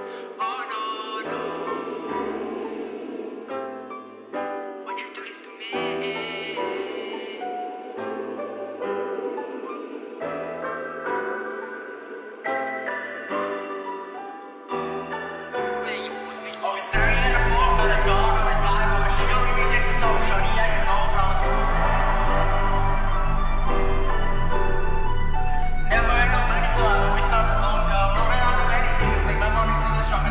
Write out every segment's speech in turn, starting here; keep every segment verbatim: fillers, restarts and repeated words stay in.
Oh no, no. Why'd you do this to me? Always staring at the phone, but I don't know it live. But she got me rejected, so shorty, I can know flowers. Never had no money, so I always felt alone, girl. Know that I'll do anything to make my money feel stronger.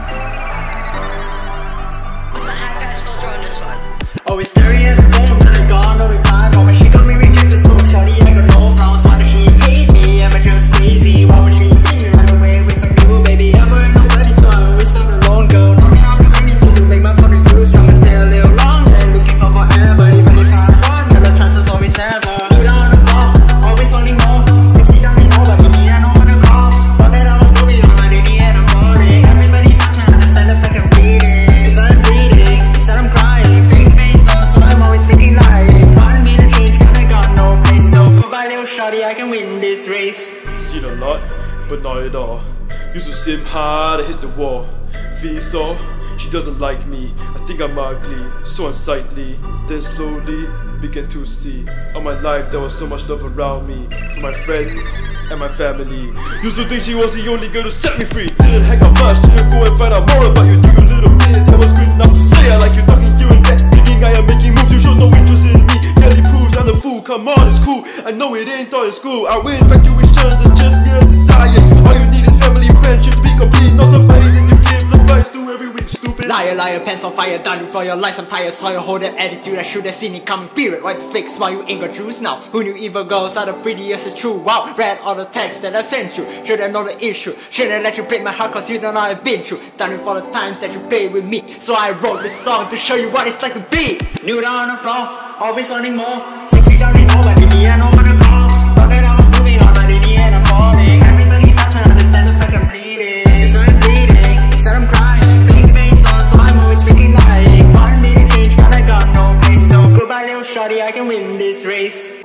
What the heck, guys? We'll join this one. Always staring at the phone, but I don't know it live. But she got me rejected, so shorty, I can know flowers. Why does she hate me? Am I just crazy? Why would she make me run away with a new baby? Never had nobody, so I always felt alone, girl. Know that I'll do anything to make my money feel stronger. Stay a little longer, looking for forever. Even if I want, the chances always never. Put on the floor, always wanting more. Sixty down me over, baby, I don't wanna call. Thought that I was moving on, but in the end I'm falling. Everybody doesn't understand the fact I'm bleeding. It's I'm bleeding, it's I'm crying. Fake face on, so I'm always freaking lying. Want me to change, cause I got no place. So goodbye little shawty, I can win this race. Seen a lot, but not at all. Used to sim hard, I hit the wall. Feeling so, she doesn't like me. I think I'm ugly, so unsightly. Then slowly began to see all my life there was so much love around me, from my friends and my family. Used to think she was the only girl to set me free. Didn't hang out much, didn't go and find out more about you. Do a little bit, that was good enough to say I like you. Talking here and there, thinking I am making moves. You showed no interest in me, barely proves I'm the fool. Come on, it's cool, I know it ain't taught in school. I win infatuations and just mere desire. All you need is family, friendship to be complete. Not somebody that you give advice to every week, stupid. Liar, liar, pants on fire, done you for your lies. I'm tired, saw your whole damn attitude. I should have seen it coming, period. Why the fake smile, you ain't got juice now. Who knew evil girls are the prettiest, it's true. Wow, read all the texts that I sent you. Should've known the issue, should've let you break my heart, cause you don't know I've been through. Done you for the times that you played with me. So I wrote this song to show you what it's like to be. New down on the floor, always wanting more. Six feet down in over, baby, I don't wanna call. Thought that I was moving on, but in the end I'm falling. Everybody doesn't understand the fact I'm bleeding. So I'm bleeding, so I'm crying. Fake face on, so I'm always freaking lying. Want me to change, but I got no place. So goodbye little shawty, I can win this race.